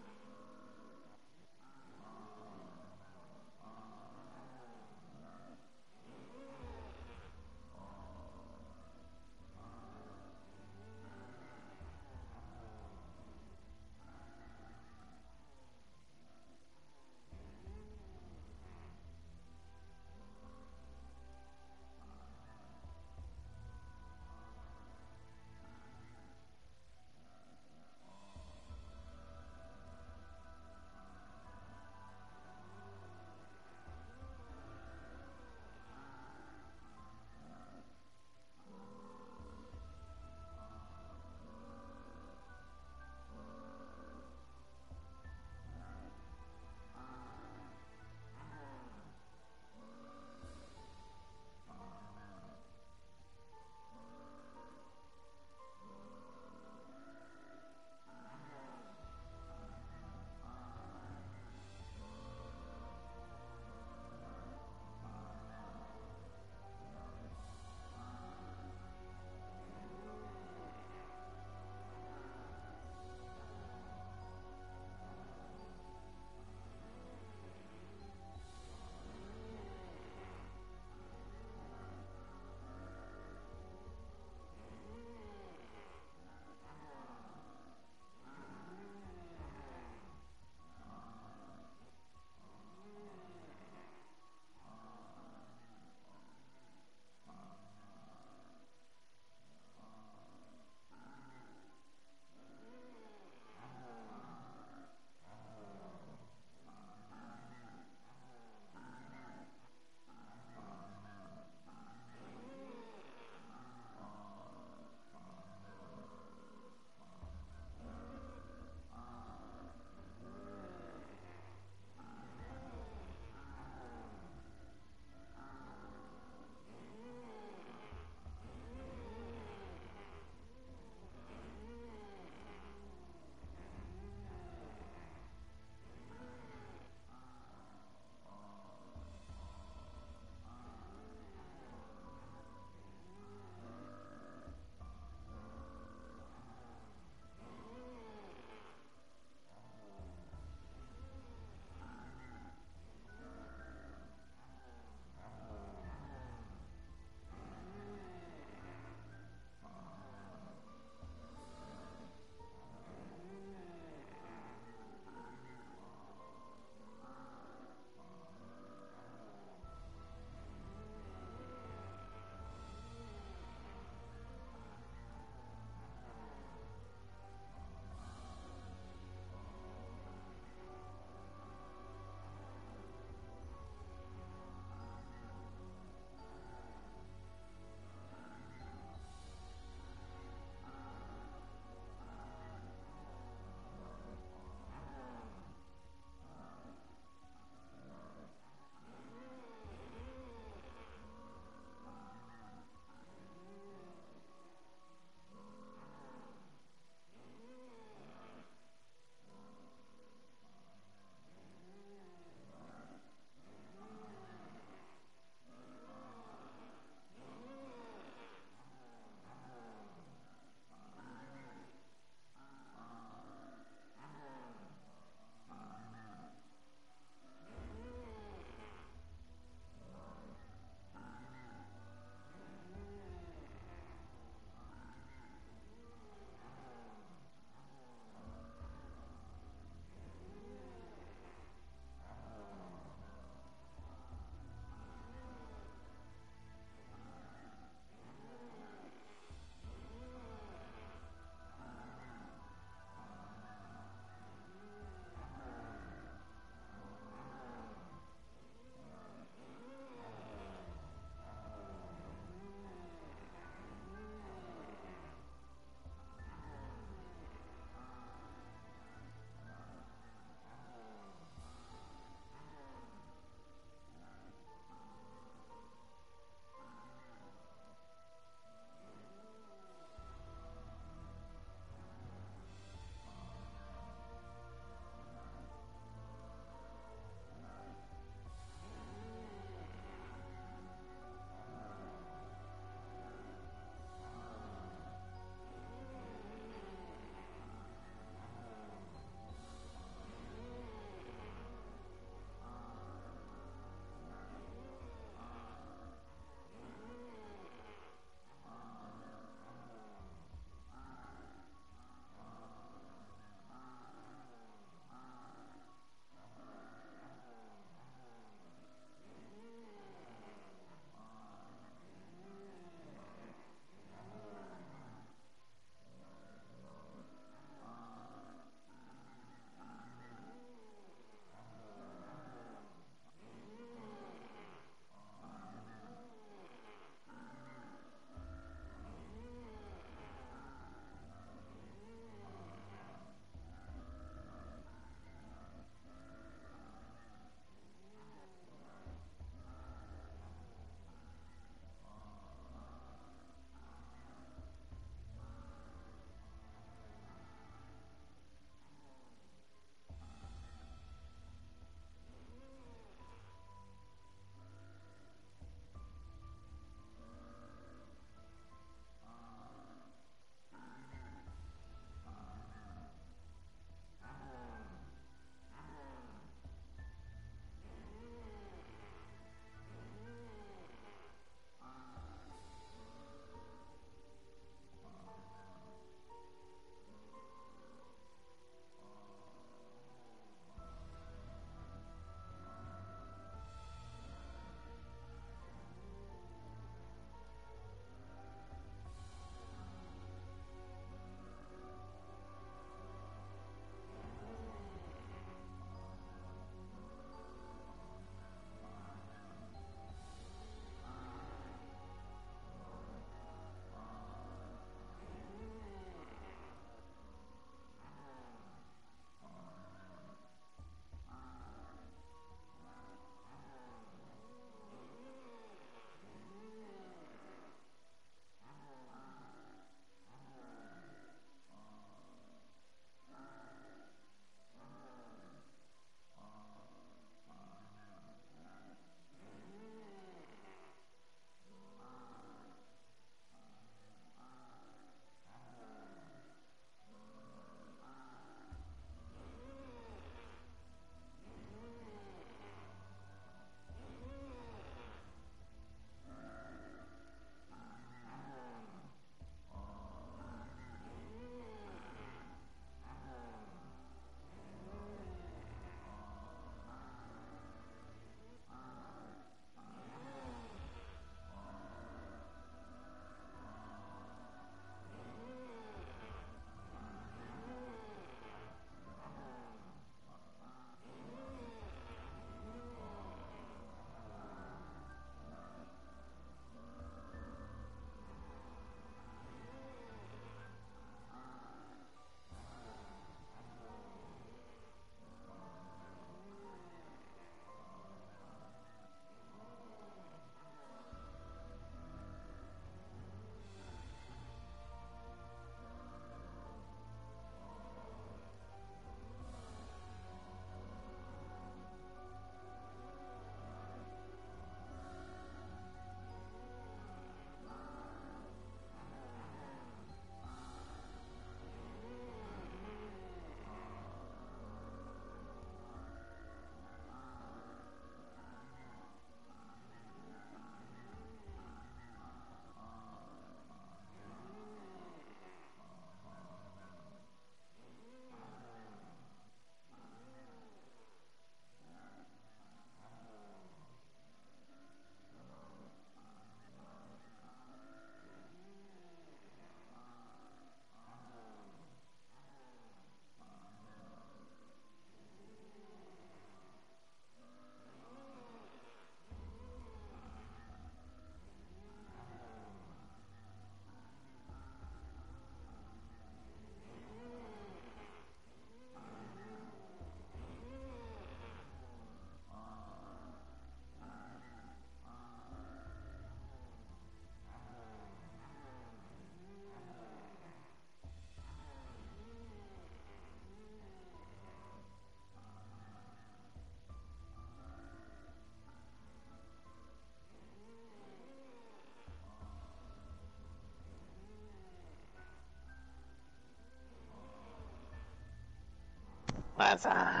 What's up?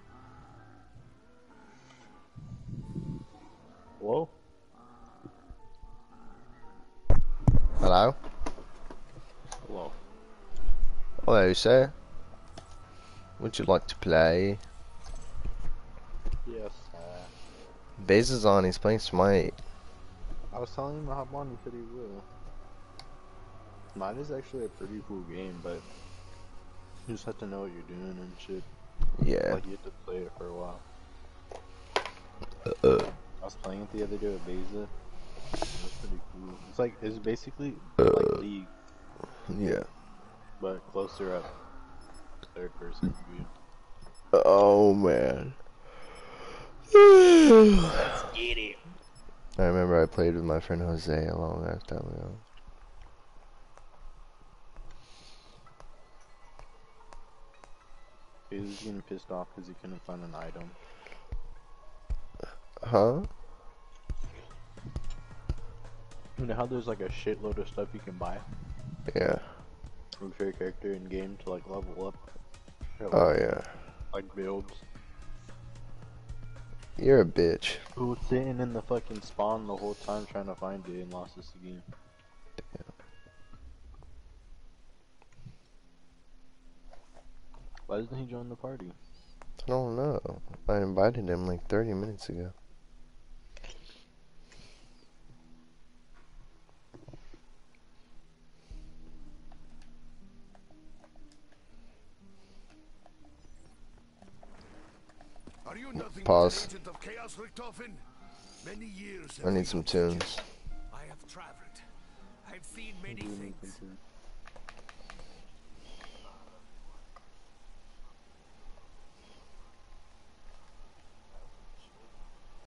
Whoa. Hello? Hello. Hello, sir. Would you like to play? Yes. Uh, Baze is on, he's playing Smite. I was telling him to hop on, he said he will. Mine is actually a pretty cool game, but you just have to know what you're doing and shit. Yeah. Like, you have to play it for a while. Uh, I was playing it the other day with Beza. It was pretty cool. It's like, it's basically uh, like League, yeah. but closer up. Third person view. Oh, man. Let's get it. I remember I played with my friend Jose a long ass time ago. He was getting pissed off because he couldn't find an item. Huh? You know how there's like a shitload of stuff you can buy Yeah. with your character in game to like level up? Or, Oh, like, yeah. like builds. You're a bitch. Who was sitting in the fucking spawn the whole time trying to find it and lost us the game. Damn. Why doesn't he join the party? I don't know. I invited him like thirty minutes ago. Are you nothing Pause. but an agent of chaos, Richtofen? Many years I have need we some hunted you. tunes. I have traveled. I've seen many Do we need things. some tunes?